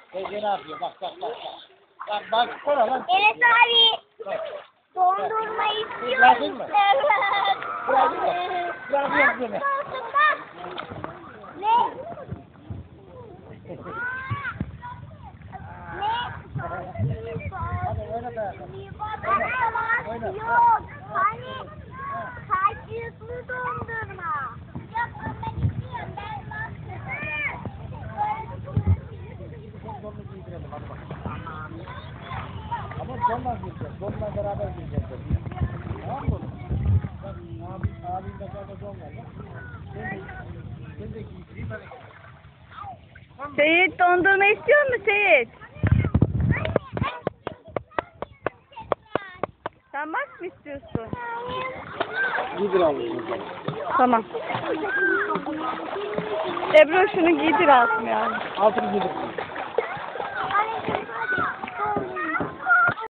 Ne yapıyor? Bak. Bak sonra lan. Enes abi. Bak. Dondurma istiyor Bırakayım mı? musun? Bırakayım mı? Bırakayım seni. Ne? Hadi oyna da. Oyna. Yok. Hani kaşıklı dondurma. Yok ben istiyorum. Ben Donunu giydirelim hadi bak. Ama donla giyeceğiz. Donla beraber giyeceğiz. Tamam mı? Bak abim de beraber don var. Sen de giydireyim hadi. Seyit dondurma istiyor mu Seyit? Sen bak mı istiyorsun? Giydir abim. Tamam. Ebru şunu giydir altına yani. Altını giydir.